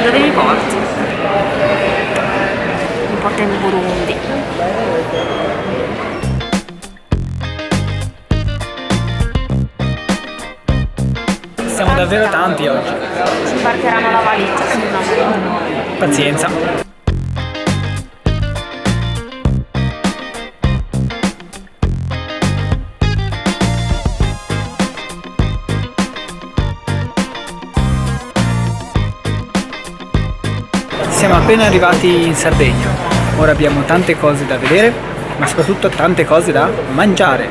Dove mi porti? Mi porta in Burundi. Siamo davvero tanti oggi. Ci imbarcheranno la valigia sicuramente. Pazienza. Siamo appena arrivati in Sardegna. Ora abbiamo tante cose da vedere, ma soprattutto tante cose da mangiare.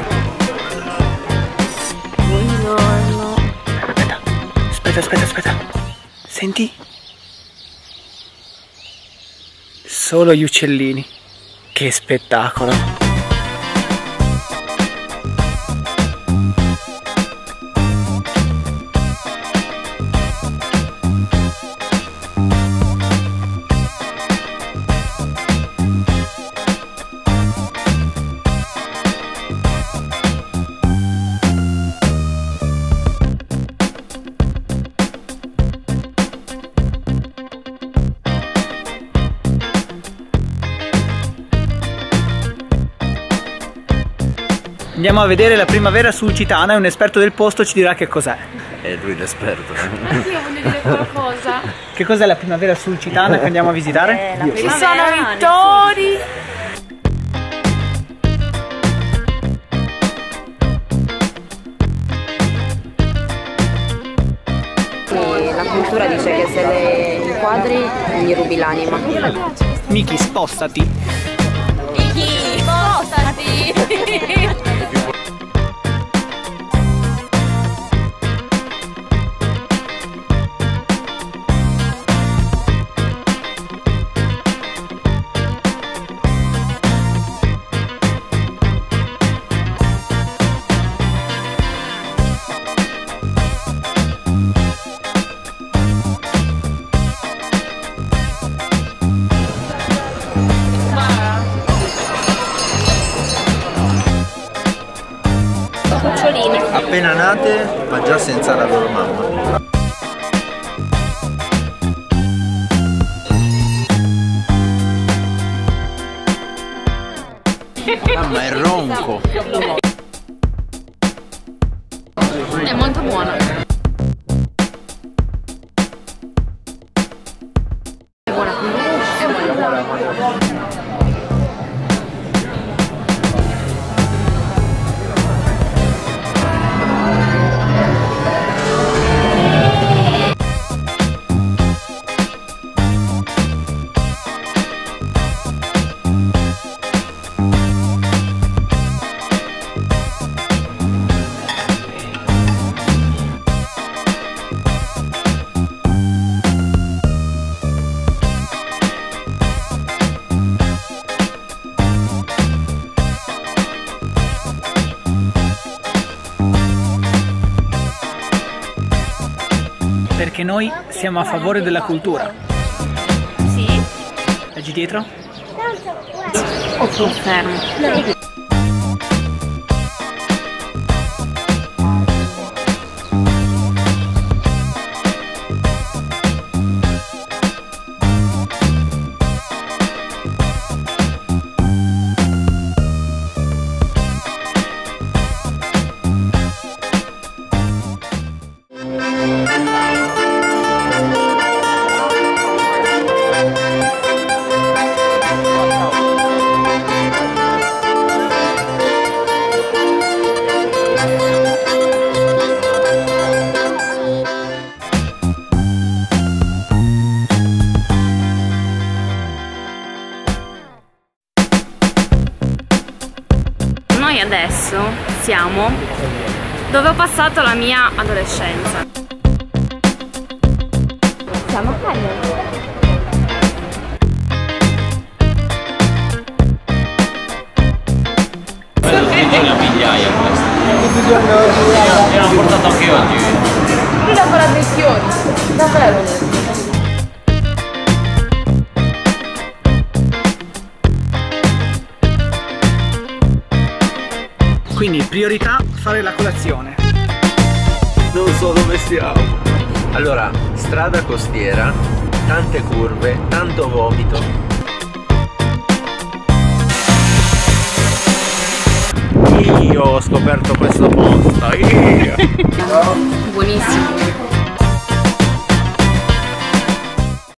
Buongiorno. Aspetta. Senti? Solo gli uccellini. Che spettacolo. Andiamo a vedere la primavera sulcitana e un esperto del posto ci dirà che cos'è. È lui l'esperto. Io voglio dire qualcosa. Che cos'è la primavera sulcitana che andiamo a visitare? Ci sono i tori. La cultura dice che se le inquadri gli rubi l'anima. Miki, spostati. Miki, spostati. Appena nate, ma già senza la loro mamma. Mamma è ronco. È molto buono. È buona. È buona. Perché noi siamo a favore della cultura. Sì? Leggi dietro? Confermo. Noi adesso siamo dove ho passato la mia adolescenza. Siamo a Cagliari. Una migliaia questo. Mi hanno portato anche oggi. Lui lavora a Vecchioni, davvero. Quindi priorità fare la colazione. Non so dove siamo. Allora, strada costiera, tante curve, tanto vomito. Io ho scoperto questo posto. Buonissimo.